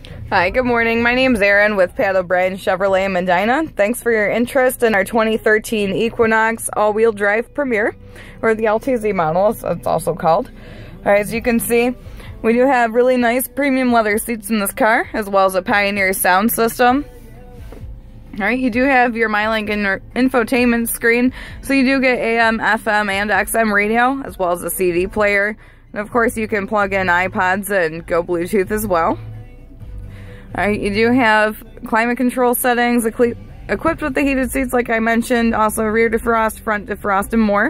Hi, good morning. My name's Erin with Pat O'Brien Chevrolet in Medina. Thanks for your interest in our 2013 Equinox all-wheel drive Premier, or the LTZ model, as it's also called. Alright, as you can see, we do have really nice premium leather seats in this car, as well as a Pioneer sound system. Alright, you do have your MyLink infotainment screen, so you do get AM, FM, and XM radio, as well as a CD player. And of course, you can plug in iPods and go Bluetooth as well. Alright, you do have climate control settings equipped with the heated seats like I mentioned, also rear defrost, front defrost, and more.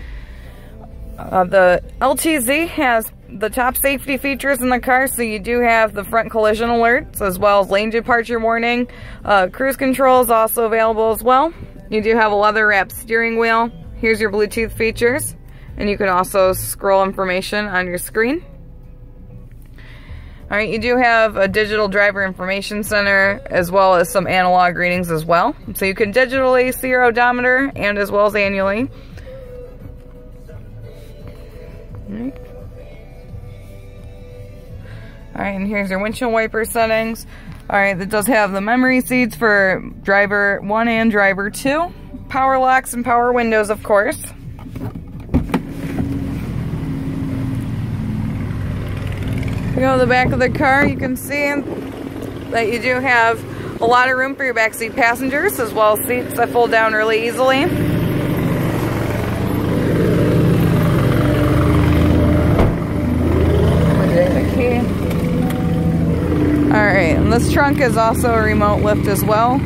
The LTZ has the top safety features in the car, so you do have the front collision alerts as well as lane departure warning. Cruise control is also available as well. You do have a leather wrapped steering wheel. Here's your Bluetooth features, and you can also scroll information on your screen. Alright, you do have a digital driver information center as well as some analog readings as well. So you can digitally see your odometer and as well as annually. Alright, and here's your windshield wiper settings. Alright, that does have the memory seats for driver 1 and driver 2. Power locks and power windows, of course. If you go to the back of the car, you can see that you do have a lot of room for your backseat passengers, as well as seats that fold down really easily. Alright, and this trunk is also a remote lift as well.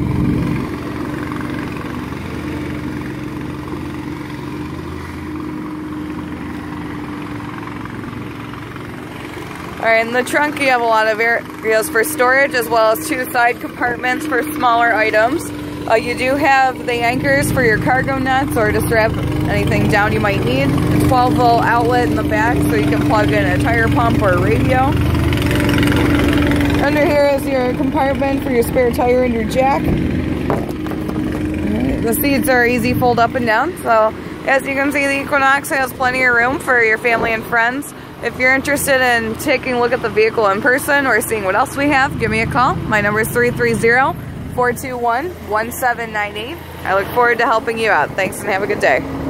Alright, in the trunk you have a lot of areas for storage as well as 2 side compartments for smaller items. You do have the anchors for your cargo nets or to strap anything down you might need. A 12-volt outlet in the back so you can plug in a tire pump or a radio. Under here is your compartment for your spare tire and your jack. The seats are easy fold up and down, so as you can see, the Equinox has plenty of room for your family and friends. If you're interested in taking a look at the vehicle in person or seeing what else we have, give me a call. My number is 330-421-1798. I look forward to helping you out. Thanks and have a good day.